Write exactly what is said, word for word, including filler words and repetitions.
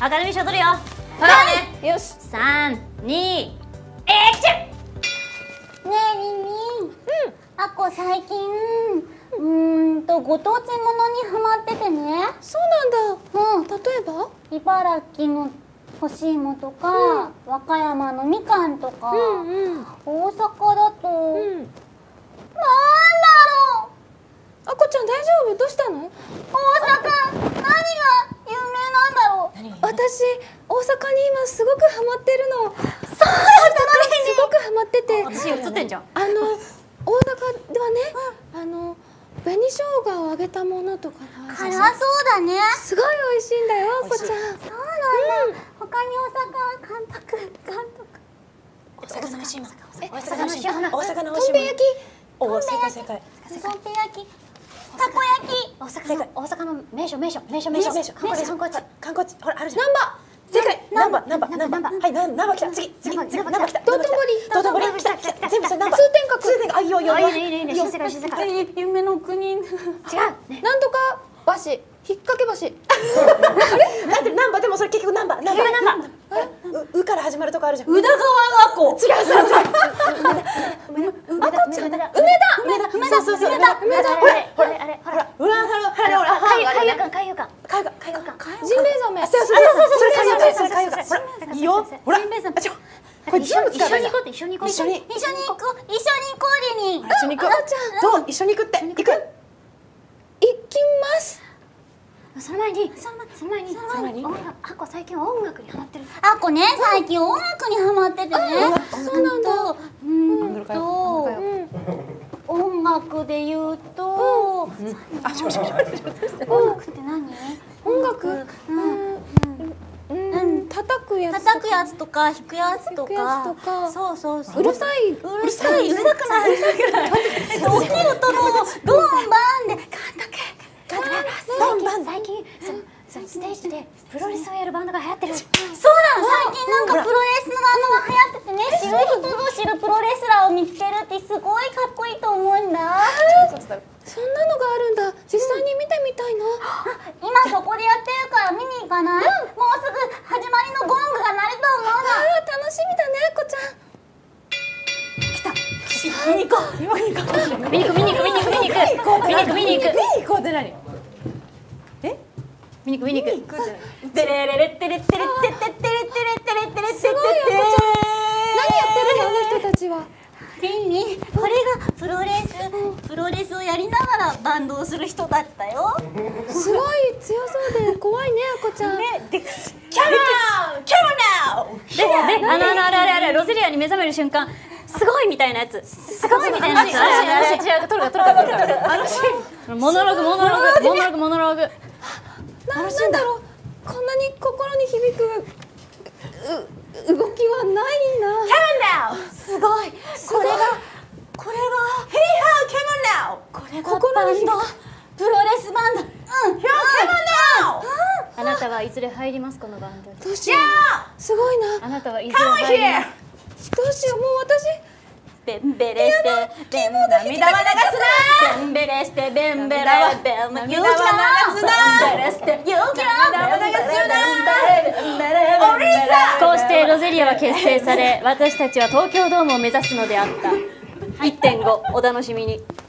アカデミー賞取るよ。 はいよし。 さんにエクション。 ねえリンリン、あこ最近うーんとご当地ものにハマっててね。 そうなんだ。 うん、 例えば茨城の干し芋とか、和歌山のみかんとか、 うんうん。 大阪だと、 うん。 なんだろう。 あこちゃん大丈夫？どうしたの？ 大阪何が有名なんだろう。 私大阪に今すごくハマってるの。 そうだったすごくハマってて。 私映ってんじゃん。 あの大阪ではね、あの紅生姜を揚げたものとかが辛そうだね。 すごい美味しいんだよ、あこちゃん。 そうなんだ。他に大阪は関東関東大阪の美味しいもん。 大阪の塩花。 大阪の美味しいもん。お、正解正解。 とんぺ焼き、たこ焼き。 大阪の大阪の名所名所名所名所名所観光地観光地。 観光地、ほらあるじゃん。難波。正解。難波難波難波。はい、難波来た。次次次難波来た。 道頓堀。 道頓堀来た来た。全部それ難波。 通天閣。 通天閣。あ、いいよいいよ。 いいねいいねいいね。新世界新世界。違う。 夢の国。 ね。 なんとか橋、引っ掛け橋。 なんで難波でもそれ結局難波難波難波。 ううから始まるとこあるじゃん。 宇田川あこ。 違うそうそう。 梅田梅田梅田梅田そうそうそう梅田梅田あれあれあれほらほらほらほらほら海海遊館海遊館海が海がジンベエザメ。 そうそうそうそれ海がそれ海がほらいいよほらジンベエザメあちょこれ全部一使えばいいじゃん緒に行こうって一緒に行こう一緒に一緒に行く、一緒に行こうリリン。 一緒に行くどう一緒に行くって行く行きます。 その前にその前にその前に音楽あこ最近音楽にハマってる。 あこね、最近音楽にハマっててね。 そうなんだ。 うーんと音楽で言うと、 あちょちょちょ音楽って何？ 音楽。 うんうん。叩くやつ。 叩くやつとか弾くやつと弾くやかつとかそうそうそう。 うるさい。 うるさい、うるさくない、うるさくない。大きい音のドンバンでガンだけ。 最近そうステージでプロレスをやるバンドが流行ってる。 そうなの、最近なんかプロレスのバンドが流行っててね、知る人ぞ知るプロレスラーを見つけるってすごいかっこいいと思うんだ。 そんなのがあるんだ。実際に見てみたいな。 今そこでやってるから見に行かない？もうすぐ始まりのゴングが鳴ると思うあの。 あ楽しみだね、あこちゃん。 見に行こう見に行こう見に行く見に行く見に行く見に行く見に行く見に行く見に行こうって何見に行く見に行く。 テレレレテレテレテレテレテレテレテレテレすごいよ、あこちゃん。何やってるの、あの人たちは。 リンリン、これがプロレス、プロレスをやりながらバンドをする人たちだよ。 すごい強そうで怖いね、あこちゃん。 キャメラキャメラでであのあのあれあれあれロゼリアに目覚める瞬間すごいみたいなやつすごいみたいなやつ。あれあれあれ違う取るか取るか取るか。あのシーンモノローグモノローグモノローグモノローグ。 なんなんだろう。こんなに心に響くう動きはないな。 すごい。これが、これが、 ヘイハーキャメラこれがバンド、プロレスバンド。うん。 キャメラあなたはいずれ入りますこのバンドに。 どうしよう。すごいな。 あなたはいずれ入ります。 どうしよう、もう私。 ベンベレしてベン涙は流すな。ベンベレしてベンベレベン涙は流すな。ベンベレして勇気は涙は流すな。おりさ。 こうしてロゼリアは結成され私たちは東京ドームを目指すのであった。いってんご お楽しみに。